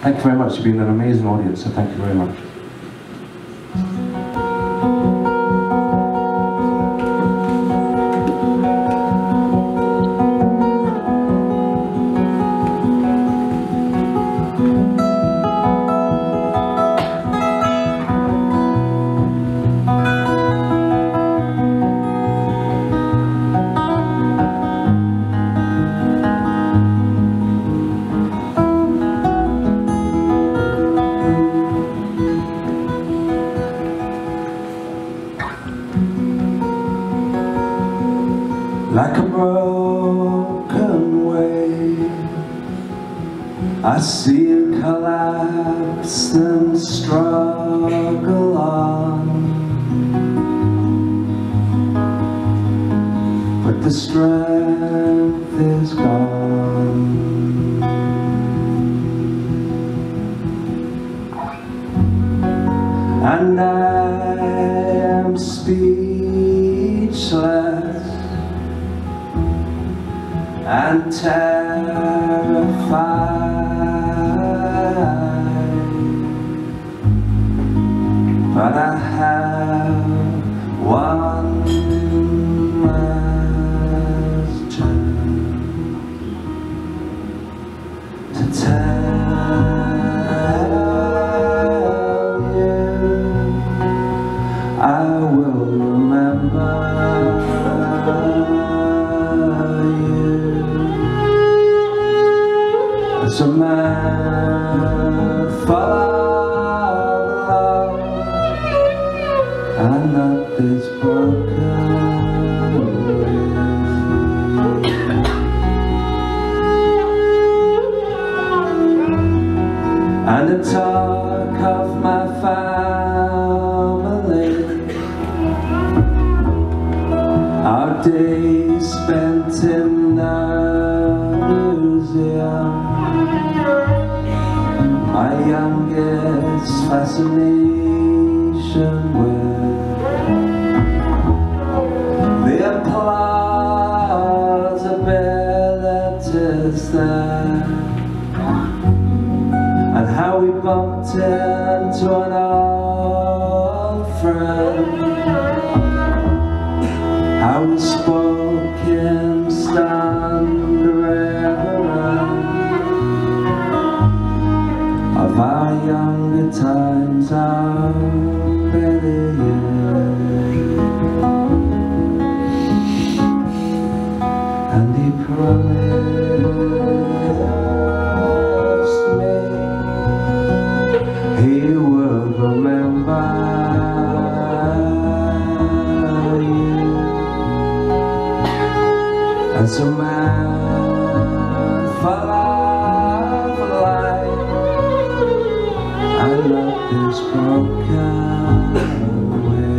Thank you very much. You've been an amazing audience, so thank you very much. Like a broken wave, I see you collapse and struggle on, but the strength is gone. And I am speechless and terrified, but I have one last chance to tell you I will remember as a man full of love, and not this broken way. And the talk of my family, our days spent in the museum, my youngest fascination with the plausibilities there, and how we bumped into an old friend, how we spoke in stand reverence of our younger times, our better years. And he promised me he would remember you as a man for life, and not this broken way.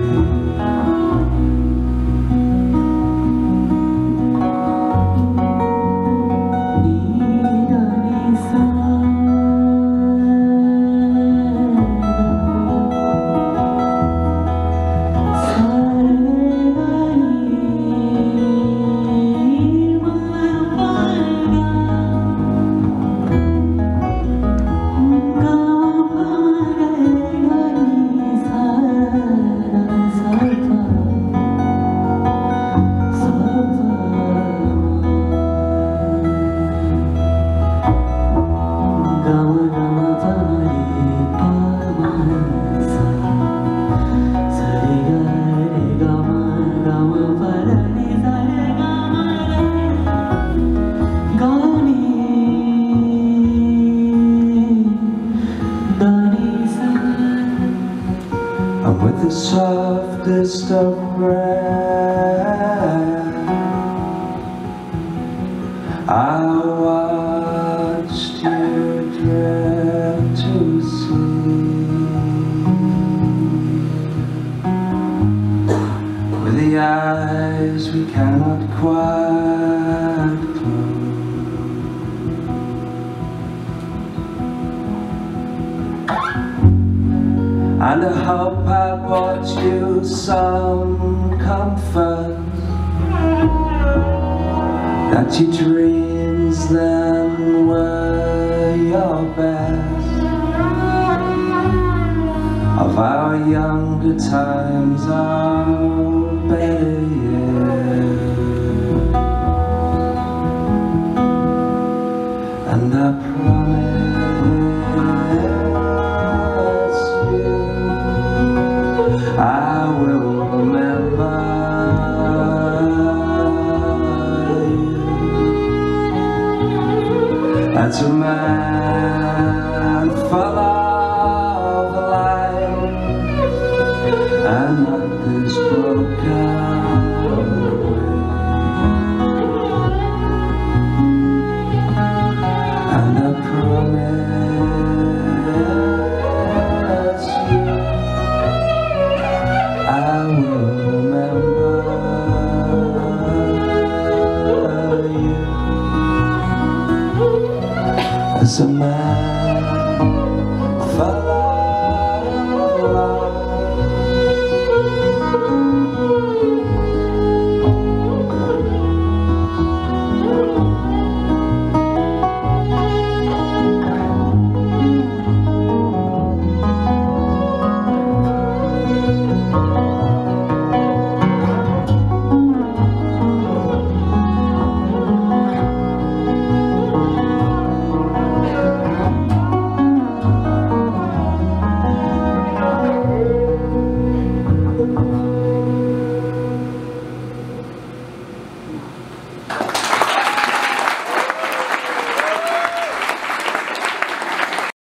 And with the softest of breath, I watched you drift to sleep, with the eyes we cannot quite close. And I hope I brought you some comfort, that your dreams then were your best of our younger times, our better years. And I promise you I will remember you as a man full of life and not this broken way. And I promise you I will remember you as a man